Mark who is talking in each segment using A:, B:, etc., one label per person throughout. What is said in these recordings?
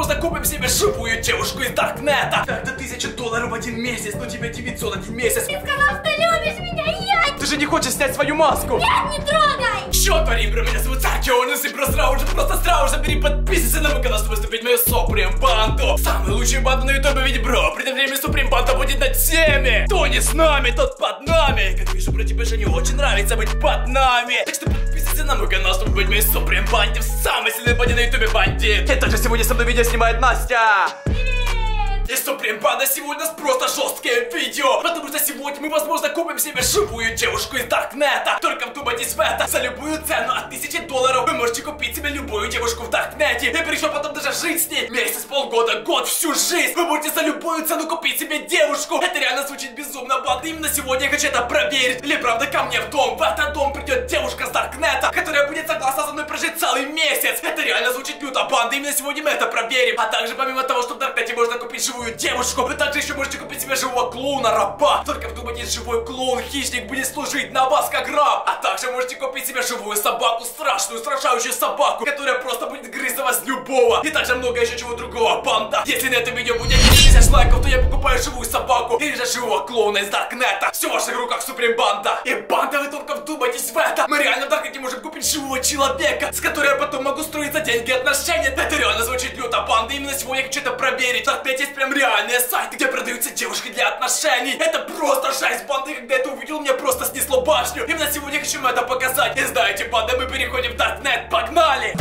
A: возможно, купим себе живую девушку из Даркнета. Это $1000 в один месяц, но тебе 900 один месяц.
B: Ты сказал, что любишь меня, я...
A: Ты же не хочешь снять свою маску?
B: Нет, не трогай!
A: Чё творим, бро, меня зовут Саркионис, и просто сразу же подписывайся на мой канал, чтобы вступить в мою Суприм банду. Самую лучшую банду на ютубе, ведь, бро, придет время, Суприм банда будет над всеми. Кто не с нами, тот под нами. Как вижу, бро, тебе же не очень нравится быть под нами. Так что подписывайся на мой канал, чтобы быть в моей Суприм банде, в самой сильной банде на ютубе бандит. И также сегодня со мной видео снимает Настя. И Суприм банда сегодня просто жесткое видео, потому что сегодня мы, возможно, купим себе живую девушку из Даркнета. Только вдумайтесь в это, за любую цену от $1000 вы можете купить себе любую девушку в Даркнете. И причем потом даже жить с ней месяц, полгода, год, всю жизнь. Вы можете за любую цену купить себе девушку. Это реально звучит безумно, банда. Именно сегодня я хочу это проверить. Или правда ко мне в дом, в этот дом придет девушка с Даркнета, которая будет согласна со мной прожить целый месяц. Это реально звучит люто, банда. Именно сегодня мы это проверим. А также помимо того, что в Даркнете можно купить живую девушку, вы также еще можете купить себе живого клоуна, раба. Только вдумайтесь, живой клоун, хищник будет служить на вас как раб. А также можете купить себе живую собаку, страшную, устрашающую собаку, которая просто будет грызть за вас любого. И также много еще чего другого, банда. Если на этом видео будет 10 000 лайков, то я покупаю живую собаку или же живого клоуна из Даркнета. Все в ваших руках, Суприм банда. И банда, вы только вдумайтесь в это. Мы реально в Даркнете можем купить живого человека, с которым я потом могу строить за деньги отношения. Это реально звучит люто, банда. Именно сегодня я хочу это проверить. В Даркнете есть прям реальные сайты, где продаются девушки для отношений. Это просто жесть, банда. И когда это увидел, мне просто снесло башню. Именно сегодня я хочу вам это показать. И знаете, банда, мы переходим в Даркнет. Погнали!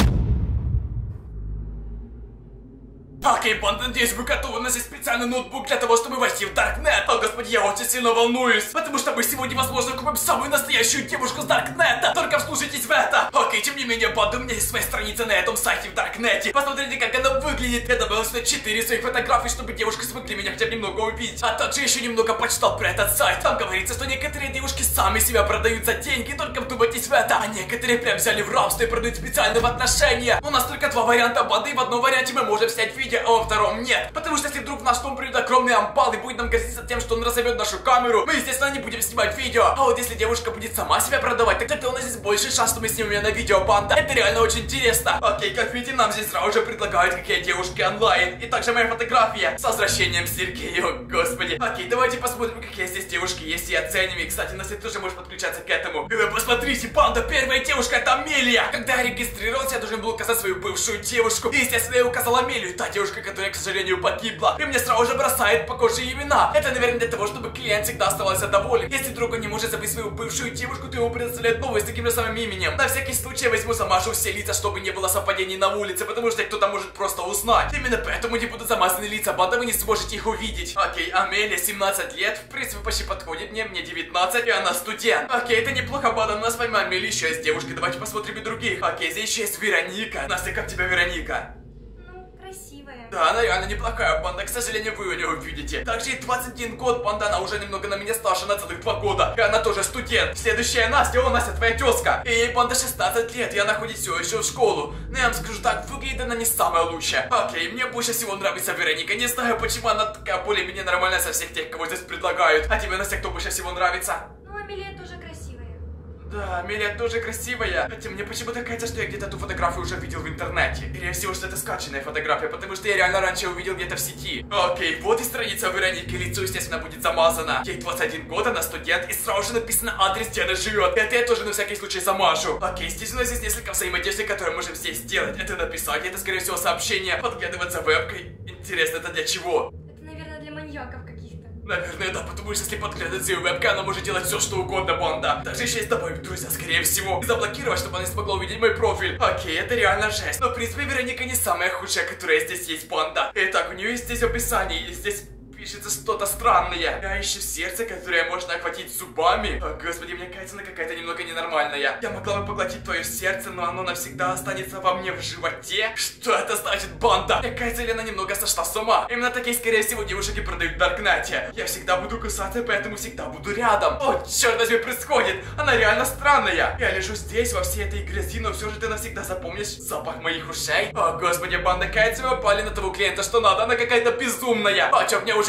A: Окей, банда, надеюсь, вы готовы. У нас есть специальный ноутбук для того, чтобы войти в Даркнет. О, господи, я очень сильно волнуюсь, потому что мы сегодня, возможно, купим самую настоящую девушку с Даркнета. Только вслушайтесь в это. Окей, тем не менее, банда, у меня есть своя страница на этом сайте в Даркнете. Посмотрите, как она выглядит. Я добавил сюда 4 своих фотографий, чтобы девушки смогли меня хотя бы немного увидеть. А также еще немного почитал про этот сайт. Там говорится, что некоторые девушки сами себя продают за деньги. Только вдумайтесь в это. А некоторые прям взяли в рабство и продают специально в отношения. У нас только 2 варианта, банда, и в одном варианте мы можем снять видео, а во втором нет. Потому что если вдруг в наш дом придет огромный амбал и будет нам грозиться тем, что он разобьет нашу камеру, мы, естественно, не будем снимать видео. А вот если девушка будет сама себя продавать, так тогда у нас есть больше шанс, что мы снимем ее на видео, банда. Это реально очень интересно. Окей, как видите, нам здесь сразу же предлагают, какие девушки онлайн. И также моя фотография с возвращением Сергея. О, господи. Окей, давайте посмотрим, какие здесь девушки есть, и оценим. И, кстати, Настя тоже может подключаться к этому. И вы посмотрите, банда, первая девушка — это Амелия. Когда я регистрировался, я должен был указать свою бывшую девушку. И, естественно, я указал Амелию, та девушка, которая, к сожалению, погибла. И мне сразу же бросает похожие имена. Это, наверное, для того, чтобы клиент всегда оставался доволен. Если вдруг он не может забыть свою бывшую девушку, то ему предоставляют новую с таким же самым именем. На всякий случай я возьму, замажу все лица, чтобы не было совпадений на улице, потому что кто-то может просто узнать. Именно поэтому не будут замазаны лица, банда, вы не сможете их увидеть. Окей, Амелия, 17 лет, в принципе, почти подходит мне 19, и она студент. Окей, это неплохо, банда, у нас помимо Амелии еще есть девушки, давайте посмотрим и других. Окей, здесь еще есть Вероника. Настя, как тебя Вероника? Да, она реально неплохая, банда, к сожалению, вы ее не увидите. Также ей 21 год, банда, она уже немного на меня старше на целых 2 года. И она тоже студент. Следующая Настя, о, Настя, твоя тезка. И ей, банда, 16 лет, и она ходит все еще в школу. Но я вам скажу так, выглядит она не самая лучшая. Окей, мне больше всего нравится Вероника. Не знаю, почему она такая более-менее нормальная со всех тех, кого здесь предлагают. А тебе, Настя, кто больше всего нравится?
B: Ну, Амелия тоже красивая.
A: Да, Амелия тоже красивая. Хотя мне почему-то кажется, что я где-то эту фотографию уже видел в интернете. Скорее всего, что это скачанная фотография, потому что я реально раньше увидел где-то в сети. Окей, вот и страница Вероники. Лицо, естественно, будет замазано. Ей 21 год, она студент, и сразу же написано адрес, где она живет. Это я тоже на всякий случай замажу. Окей, здесь у нас есть несколько взаимодействий, которые мы можем здесь сделать. Это написать, это, скорее всего, сообщение, подглядывать за вебкой. Интересно, это для чего?
B: Это, наверное, для маньяков каких-то.
A: Наверное, да, потому что если подглядывать за ее вебкой, она может делать все, что угодно, банда. Также еще есть добавить друзья, скорее всего. И заблокировать, чтобы она не смогла увидеть мой профиль. Окей, это реально жесть. Но, в принципе, Вероника не самая худшая, которая здесь есть, банда. Итак, у нее есть здесь описание, и здесь пишется что-то странное. Я ищу сердце, которое можно охватить зубами. О, господи, мне кажется, она какая-то немного ненормальная. Я могла бы поглотить твое сердце, но оно навсегда останется во мне в животе. Что это значит, банда? Мне кажется, ли она немного сошла с ума? Именно такие, скорее всего, девушки продают в Даркнете. Я всегда буду кусаться, поэтому всегда буду рядом. О, черт возьми, происходит. Она реально странная. Я лежу здесь, во всей этой грязи, но все же ты навсегда запомнишь запах моих ушей. О, господи, банда, кажется, мы попали на того клиента, что надо. Она какая-то безумная. А что, мне уже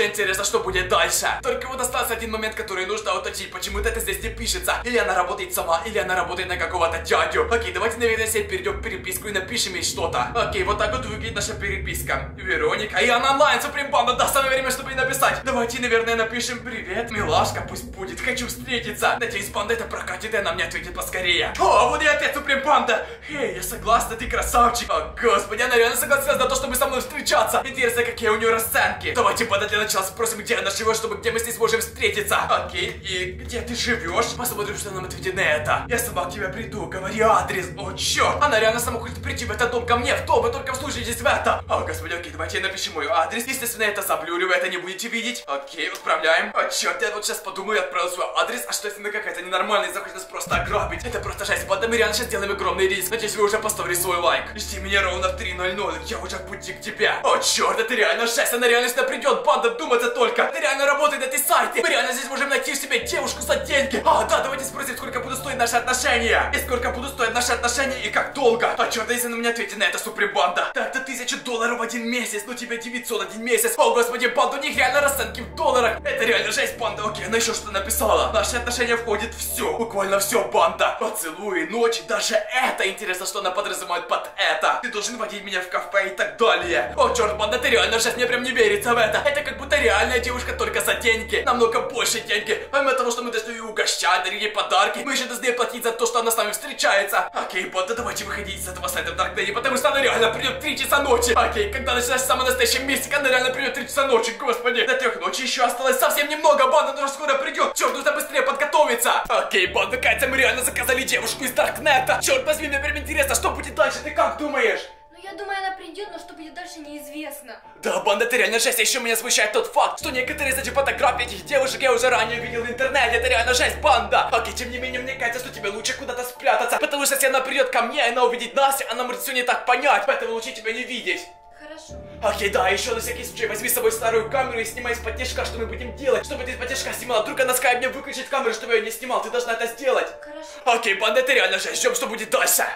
A: уже интересно, что будет дальше. Только вот остался один момент, который нужно уточнить. Почему-то это здесь не пишется. Или она работает сама, или она работает на какого-то дядю. Окей, давайте, наверное, себе перейдем в переписку и напишем ей что-то. Окей, вот так вот выглядит наша переписка. Вероника, и она онлайн, Суприм Панда, да, самое время, чтобы ей написать. Давайте, наверное, напишем: привет, милашка, пусть будет, хочу встретиться. Надеюсь, Панда это прокатит, и она мне ответит поскорее. О, вот и ответ, Суприм Панда. Эй, я согласна, ты красавчик. О, господи, она реально согласилась на то, чтобы со мной встречаться. Интересно, какие у нее расценки. Давайте, Панда, для начала спросим, где она живет, чтобы где мы с ней сможем встретиться. Окей, и где ты живешь? Посмотрим, что нам ответит на это. Я сама к тебе приду, говори адрес. О, черт, она реально сама хочет прийти в этот дом ко мне, в дом, вы только вслушайтесь в это. О, господи, окей, давайте я напишу мой адрес. Естественно, это заблюрю, вы это не будете видеть. Окей, отправляем. О, черт, я вот сейчас подумаю и отправил свой адрес. А что если она какая-то ненормальная и захочет нас просто ограбить? Это просто жесть, Панда, мы реально сейчас делаем огромный риск. Надеюсь, вы уже поставили свой лайк. Жди меня ровно в 3:00, я уже в пути к тебе. О, черт, это реально жесть, она реально сюда придет, Панда, думаться только. Это реально работает, эти сайты. Мы реально здесь можем найти себе девушку за деньги. А, да, давайте спросим, сколько будут стоить наши отношения. И сколько будут стоить наши отношения, и как долго. А черт, если она мне ответит на это, Суприм Панда. Так-то $1000 в 1 месяц, но тебе 900 1 месяц. О, господи, Панда, у них реально расценки в долларах. Это реально жесть, Панда. Окей, она еще что написала. Наши отношения входит все, буквально все, Панда. Поцелуи, ночи, даже это. Интересно, что она подразумевает под это. Ты должен водить меня в кафе и так далее. О, черт, Панда, ты реально жесть, мне прям не верится в это. Это как будто реальная девушка, только за деньги. Намного больше деньги. Помимо того, что мы должны ее угощать, дарить ей подарки, мы еще должны платить за то, что она с нами встречается. Окей, Панда, давайте выходить из этого сайта в Даркнете, потому что она реально придет в 3 часа ночи. Окей, когда начинаешь в самом настоящем месте, она реально придет в 3 часа ночи, господи. До 3 ночи еще осталось совсем немного, Банда уже скоро придет. Черт, нужно быстрее подготовиться. Окей, Банда, кажется, мы реально заказали девушку из Даркнета. Черт возьми, мне прям интересно, что будет дальше, ты как думаешь?
B: Ну, я думаю, она придет, но что будет дальше, неизвестно.
A: Да, Банда, ты реально жесть, а еще меня смущает тот факт, что некоторые из этих фотографий этих девушек я уже ранее видел в интернете. Это реально жесть, Банда. Окей, тем не менее, мне кажется, что тебе лучше куда-то спрятаться, потому что если она придет ко мне, она увидит нас, она может все не так понять, поэтому лучше тебя не видеть.
B: Хорошо.
A: Окей, да, еще на всякий случай возьми с собой старую камеру и снимай из-под тяжка, что мы будем делать, чтобы ты из-под тяжка снимала. Вдруг она скажет мне выключить камеру, чтобы я ее не снимал, ты должна это сделать.
B: Хорошо.
A: Окей, Банда, ты реально жесть, ждем, что будет дальше.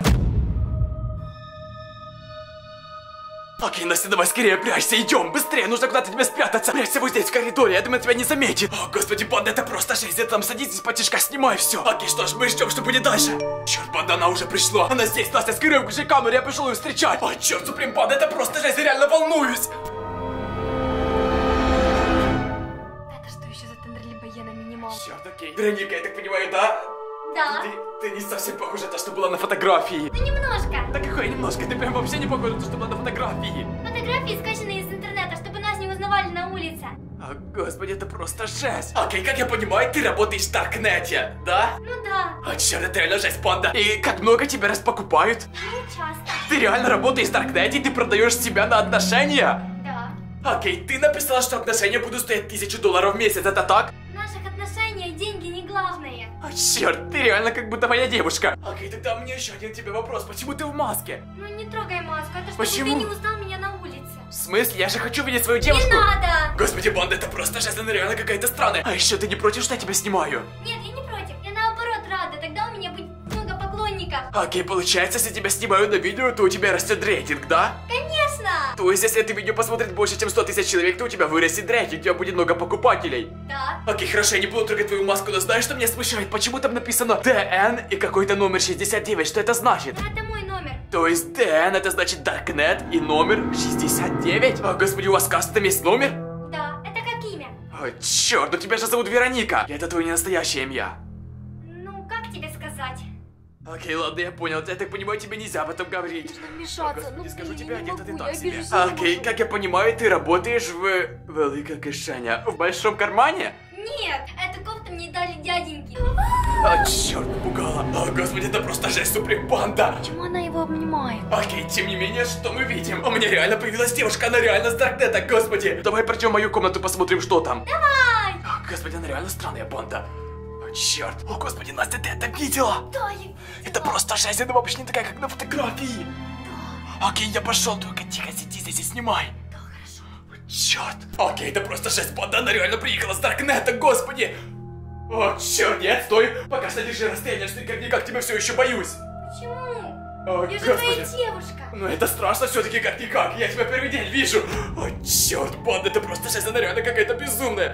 A: Окей, Настя, давай скорее прячься, идем, быстрее, нужно куда-то тебе спрятаться. Прячься вот здесь в коридоре, я думаю, тебя не заметит. О, господи, Банда, это просто жесть, я там садись здесь потишка, снимай все. Окей, что ж, мы ждем, что будет дальше. Черт, Банда, она уже пришла, она здесь, Настя, скорее выключи камеру, я пришел ее встречать. О, черт, Суприм Банда, это просто жесть, я реально волнуюсь.
B: Это что еще за тендер, либо я на минимал?
A: Черт, окей. Вероника, я так понимаю, да?
B: Да.
A: Ты не совсем похожа на то, что было на фотографии.
B: Ну, немножко.
A: Да какое немножко, ты прям вообще не похожа на то, что было на фотографии.
B: Фотографии скачаны из интернета, чтобы нас не узнавали на улице.
A: О, господи, это просто жесть. Окей, как я понимаю, ты работаешь в Даркнете, да?
B: Ну да.
A: О, черт, это реально жесть, Панда. И как много тебя раз покупают?
B: Не часто.
A: Ты реально работаешь в Даркнете, и ты продаешь себя на отношения?
B: Да.
A: Окей, ты написала, что отношения будут стоить $1000 в месяц, это так?
B: В наших отношениях деньги не главное.
A: О, черт, ты реально как будто моя девушка. Окей, тогда у меня еще один тебе вопрос. Почему ты в маске?
B: Ну не трогай маску, это чтобы
A: Почему?
B: ты не узнал меня на улице.
A: В смысле? Я же хочу видеть свою девушку.
B: Не надо!
A: Господи, Банда, это просто жесть, она реально какая-то странная. А еще ты не против, что я тебя снимаю?
B: Нет, я не против. Я наоборот рада. Тогда у меня будет много поклонников.
A: Окей, получается, если тебя снимаю на видео, то у тебя растет рейтинг, да?
B: Конечно!
A: То есть, если это видео посмотрит больше, чем 100 000 человек, то у тебя вырастет рейтинг, у тебя будет много покупателей.
B: Да.
A: Окей, хорошо, я не буду трогать твою маску, но знаешь, что меня смущает? Почему там написано ДН и какой-то номер 69? Что это значит?
B: Это мой номер.
A: То есть ДН это значит Даркнет и номер 69? О, господи, у вас кастом есть номер?
B: Да, это как имя?
A: О, черт, ну тебя же зовут Вероника. Это твое не настоящее имя.
B: Ну, как тебе сказать?
A: Окей, ладно, я понял. Я так понимаю, тебе нельзя об этом говорить.
B: Вмешаться,
A: Господи, скажу
B: блин,
A: тебе,
B: я не
A: одета ты
B: могу,
A: так
B: я
A: себе.
B: без ума
A: Окей,
B: схожу.
A: как я понимаю, ты работаешь в... Великое кишеня. В большом кармане?
B: Нет, эту кофту мне дали дяденьки.
A: О, черт, напугала. О, господи, это просто жесть, Суприм Панда.
B: Почему она его обнимает?
A: Окей, тем не менее, что мы видим? У меня реально появилась девушка, она реально с Даркнета, господи. Давай пройдем в мою комнату, посмотрим, что там.
B: Давай!
A: О, господи, она реально странная Панда. О, черт. О, господи, Настя, ты это видела?
B: Да, я...
A: Это просто жесть, она вообще не такая, как на фотографии. Окей, я пошел, только тихо сиди здесь и снимай.
B: Да, хорошо.
A: О, черт. Окей, это просто жесть, Панда, она реально приехала с Даркнета, господи. О, черт, нет, стой. Пока что держи расстояние, что как-никак тебя все еще боюсь.
B: Почему?
A: О,
B: Я же твоя
A: господи.
B: девушка.
A: Ну это страшно все-таки как-никак. Я тебя первый день вижу. О, черт, банда, это просто жесть, она реально какая-то безумная.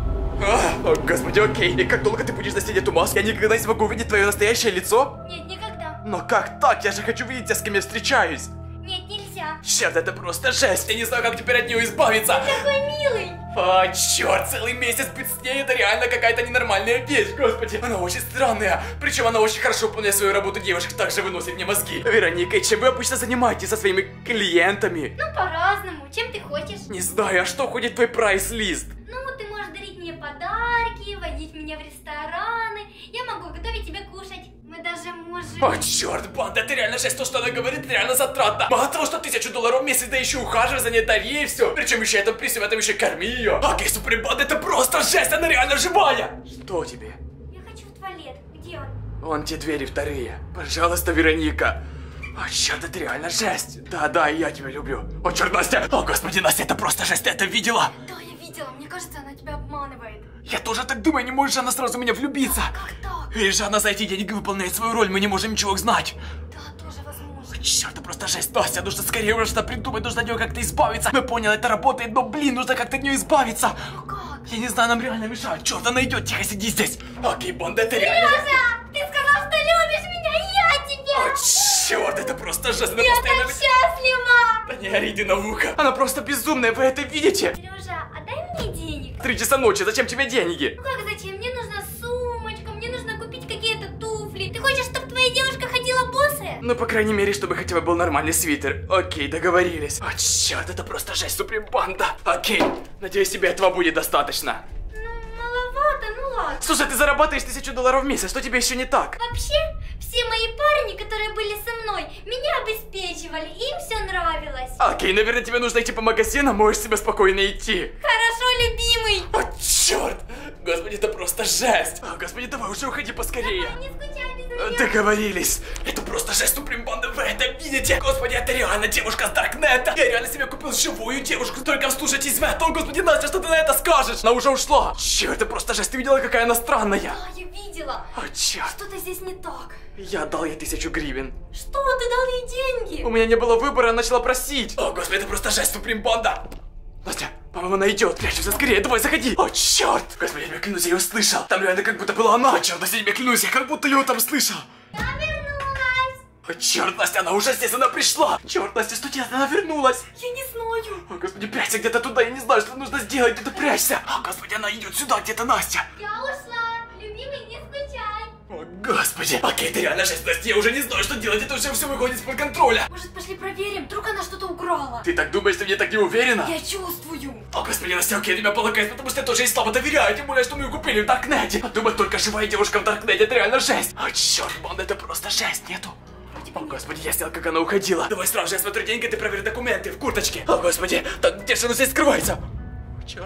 A: О, господи, окей. И как долго ты будешь носить эту маску? Я никогда не смогу увидеть твое настоящее лицо?
B: Нет, никогда.
A: Но как так? Я же хочу видеть тебя, с кем я встречаюсь.
B: Нет, нельзя.
A: Черт, это просто жесть. Я не знаю, как теперь от нее избавиться.
B: Такой милый.
A: А, черт, целый месяц быть с ней, это реально какая-то ненормальная вещь, господи. Она очень странная. Причем она очень хорошо выполняет свою работу, девушек также выносит мне мозги. Вероника, чем вы обычно занимаетесь со своими клиентами?
B: Ну, по-разному. Чем ты хочешь?
A: Не знаю, а что входит в твой прайс-лист?
B: Ну, ты можешь дарить мне подарки, водить меня в рестораны. Я могу готовить тебе кушать. Мы даже можем...
A: О, черт, банда, это реально жесть, то, что она говорит, это реально затратно. Мало того, что $1000 в месяц, да еще ухаживай за ней, дари и все. Причем еще это при всем этом еще корми ее. Окей, супер, банда, это просто жесть, она реально живая. Что тебе?
B: Я хочу в туалет. Где он?
A: Вон те двери вторые. Пожалуйста, Вероника. О, черт, это реально жесть. Да, я тебя люблю. О, черт, Настя. О, господи, Настя, это просто жесть, ты это видела?
B: Да, я видела. Мне кажется, она тебя обманывает.
A: Я тоже так думаю, не может же она сразу в меня влюбиться.
B: Как так?
A: Или же она за эти деньги выполняет свою роль, мы не можем ничего знать.
B: Да, тоже возможно.
A: О, черт, это просто жесть, Настя, нужно скорее уже что-то придумать, нужно от нее как-то избавиться. Мы поняли, это работает, но, блин, нужно как-то от нее избавиться.
B: Ну как?
A: Я не знаю, нам реально мешает. Черт, она идет, тихо, сиди здесь. Окей, банда, это реально...
B: Сережа, ты сказал, что любишь меня, и я тебя.
A: О, черт, это просто жесть, она
B: Я
A: постоянно...
B: так счастлива.
A: Да не ори, иди на ухо. Она просто безумная, вы это видите?
B: Сережа, отдай мне денег.
A: 3 часа ночи, зачем тебе деньги?
B: Ну как зачем? Мне нужна сумочка, мне нужно купить какие-то туфли. Ты хочешь, чтобы твоя девушка ходила босая?
A: Ну, по крайней мере, чтобы хотя бы был нормальный свитер. Окей, договорились. О, черт, это просто жесть, суприм банда. Окей, надеюсь, тебе этого будет достаточно.
B: Ну, маловато, ну ладно.
A: Слушай, ты зарабатываешь $1000 в месяц, что тебе еще не так?
B: Вообще, все мои парни, которые были со мной, меня обеспечивали, им все нравилось.
A: Окей, наверное, тебе нужно идти по магазинам, можешь себе спокойно идти.
B: Хорошо, любимый.
A: О, черт! Господи, это просто жесть! О, господи, давай уже уходи поскорее.
B: Не скучай без меня.
A: Договорились. Это просто жесть, суприм банда, вы это видите? Господи, это реально девушка с Даркнета. Я реально себе купил живую девушку, только вслушайтесь в это. О, господи, Настя, что ты на это скажешь? Она уже ушла. Черт, это просто жесть, ты видела, какая она странная?
B: Да, я видела.
A: О, черт.
B: Что-то здесь не так.
A: Я дал ей 1000 гривен.
B: Что? Ты дал ей деньги?
A: У меня не было выбора, она начала просить. О, господи, это просто жесть, суприм банда. Настя, по-моему, она идет. Прячемся скорее, давай, заходи. О, черт. Господи, я тебе клянусь, я ее слышал. Там реально как будто была она. Черт, Настя, я тебе клянусь, я как будто ее там слышал.
B: Я вернулась.
A: О, черт, Настя, она уже здесь, она пришла. Черт, Настя, что делать? Она вернулась.
B: Я не знаю.
A: О, господи, прячься где-то туда, я не знаю, что нужно сделать, где-то прячься. О, господи, она идет сюда, где-то Настя.
B: Я ушла. Любимый, не скучай.
A: О, господи. Окей, это реально жесть, Настя, я уже не знаю, что делать, это уже все выходит из-под контроля.
B: Может, пошли проверим? Вдруг она что-то украла?
A: Ты так думаешь, ты мне так не уверена?
B: Я чувствую.
A: О, господи, Настя, окей, я тебя полагаюсь, потому что я тоже ей слабо доверяю, тем более, что мы ее купили в Даркнете. А думать только живая девушка в Даркнете, это реально жесть. О, черт, банда, это просто жесть, нету. О, господи, я снял, как она уходила. Давай сразу же, я смотрю деньги, ты проверь документы в курточке. О, господи, так где же она здесь скрывается? О, черт.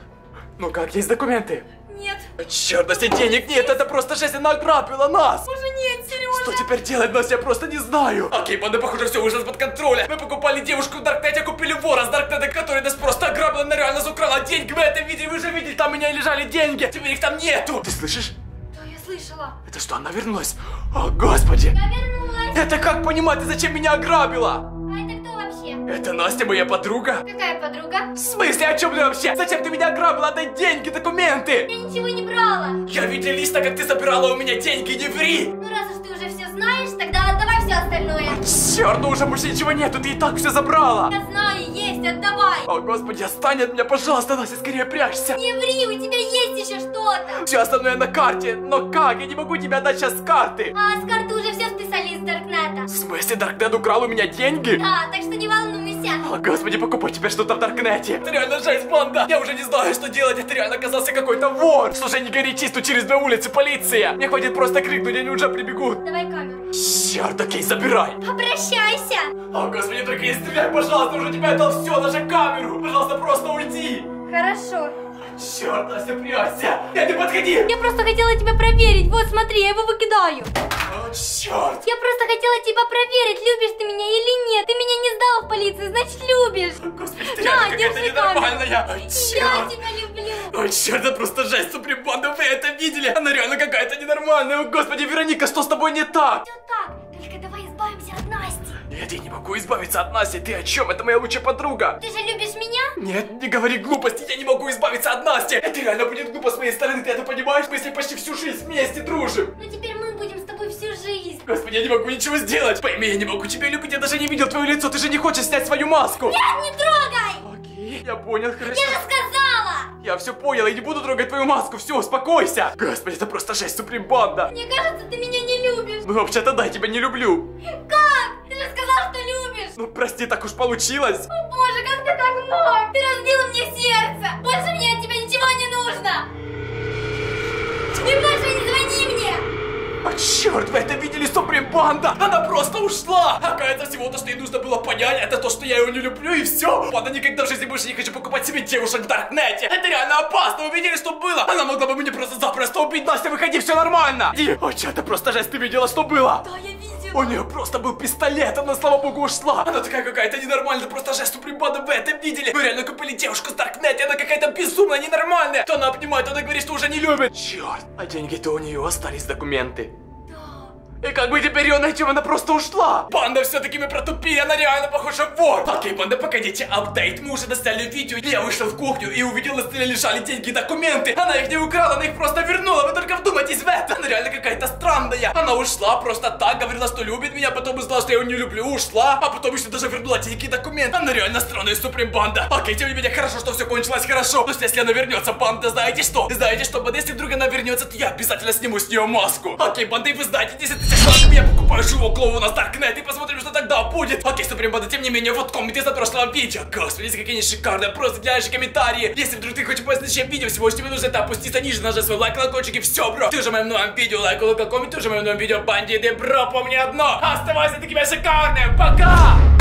A: Ну как, есть документы?
B: Нет.
A: О, черт, Настя, денег нет, это просто жесть, она ограбила нас.
B: Уже нет, Сережа.
A: Что теперь делать, Настя, я просто не знаю. Окей, банда, похоже, все вышло из-под контроля. Мы покупали девушку в Даркнете, купили вора с Даркнета, который нас просто ограбил, она реально украла деньги. Вы это видели, вы же видели, там у меня лежали деньги. Теперь их там нету. Ты слышишь?
B: Да, я слышала.
A: Это что, она вернулась? О, господи.
B: Я вернулась.
A: Это как понимать, ты зачем меня ограбила?
B: А это кто вообще?
A: Это Настя, моя подруга?
B: Какая подруга?
A: В смысле, о чем ты вообще? Зачем ты меня ограбила? Отдай деньги, документы!
B: Я ничего не брала.
A: Я видел листа, как ты забирала у меня деньги, не ври!
B: Ну раз уж ты уже все знаешь, тогда отдавай все остальное.
A: Черт, ну уже больше ничего нету, ты и так все забрала!
B: Я знаю, есть, отдавай.
A: О, господи, отстань от меня, пожалуйста, Настя, скорее прячься!
B: Не ври, у тебя есть еще что-то.
A: Все остальное на карте, но как? Я не могу тебе отдать сейчас с карты!
B: А с карты уже все списали из Даркнета.
A: В смысле, Даркнет украл у меня деньги?
B: Да, так что не волнуйся.
A: О, господи, покупай тебе что-то в Даркнете. Это реально жесть, банда. Я уже не знаю, что делать. Это реально оказался какой-то вор. Слушай, не горячись, тут через 2 улицы полиция. Мне хватит просто крикнуть, они уже прибегут.
B: Давай камеру.
A: Черт, окей, забирай.
B: Обращайся.
A: О, господи, только не стреляй, пожалуйста, уже тебя отдал все, даже камеру. Пожалуйста, просто уйди.
B: Хорошо.
A: Черт, Настя, прячься. Не подходи.
B: Я просто хотела тебя проверить. Вот, смотри, я его выкидаю.
A: О, черт.
B: Я просто хотела тебя проверить, любишь ты меня или нет. Ты меня не сдала в полицию, значит любишь.
A: Господи, ты
B: Да,
A: реально какая-то
B: держи
A: ненормальная. О,
B: Я
A: черт.
B: тебя люблю.
A: Ой, черт, это просто жесть, суприм банда, вы это видели? Она реально какая-то ненормальная. О, господи, Вероника, что с тобой не так?
B: Все так, только давай избавимся от Насти.
A: Нет, я не могу избавиться от Насти. Ты о чем? Это моя лучшая подруга.
B: Ты же любишь меня?
A: Нет, не говори глупости, я не могу избавиться от Насти. Это реально будет глупо с моей стороны, ты это понимаешь? Мы с ней почти всю жизнь вместе дружим.
B: Но теперь мы будем с тобой всю жизнь.
A: Господи, я не могу ничего сделать. Пойми, я не могу тебя любить, я даже не видел твое лицо. Ты же не хочешь снять свою маску.
B: Нет, не трогай!
A: Окей, я понял, хорошо.
B: Я же сказала!
A: Я все понял, я не буду трогать твою маску, все, успокойся. Господи, это просто жесть, Суприм Банда.
B: Мне кажется, ты меня не любишь.
A: Ну, вообще-то да, я тебя не люблю.
B: Как? Ты же сказал, что любишь.
A: Ну, прости, так уж получилось.
B: О боже, как ты так мог? Ты разбила мне сердце. Больше мне от тебя ничего не нужно. И больше не звони мне.
A: А черт, вы это видели, Суприм Банда? Она просто ушла! Оказывается, всего-то, что ей нужно было понять, это то, что я ее не люблю, и все. Ладно, никогда в жизни больше не хочу покупать себе девушек в Даркнете. Это реально опасно, вы видели, что было? Она могла бы мне просто убить. Настя, выходи, все нормально. И, о, черт, это просто жесть, ты видела, что было?
B: Да, я видела.
A: У нее просто был пистолет, она, слава богу, ушла. Она такая какая-то ненормальная, просто жесть, Суприм Банда, вы это видели? Вы реально купили девушку с Даркнете, она какая-то безумная, ненормальная. То она обнимает, она говорит, что уже не любит. Черт, а деньги-то у нее остались, документы. И как бы теперь ее найдем, она просто ушла. Банда, все-таки мы протупили, она реально похожа в вор. Окей, Банда, погодите, апдейт. Мы уже достали видео. Я вышел в кухню и увидел, на столе лежали деньги и документы. Она их не украла, она их просто вернула. Вы только вдумайтесь в это. Она реально какая-то странная. Она ушла просто так, говорила, что любит меня, потом узнала, что я ее не люблю, ушла. А потом еще даже вернула деньги и документы. Она реально странная, Суприм Банда. Окей, тем не менее, хорошо, что все кончилось хорошо. Но если она вернется, Банда, знаете что? Знаете что, Банда, если вдруг она вернется, то я обязательно сниму с нее маску. Окей, Банда, и вы знаете, 10 тысяч лайков я покупаю живого клоуна с Даркнет и посмотрим, что тогда будет. Окей, Суприм Банда, тем не менее, вот комменты за прошлого видео. Господи, какие они шикарные, просто глянешь комментарии. Если вдруг ты хочешь посмотреть следующее видео, всего тебе нужно это опуститься ниже, нажать свой лайк, колокольчик и все, бро. Ты уже в моем новом видео лайк, колокольчик, ты уже в моем новом видео бандиты, бро, помни одно. Оставайся такими шикарными, пока!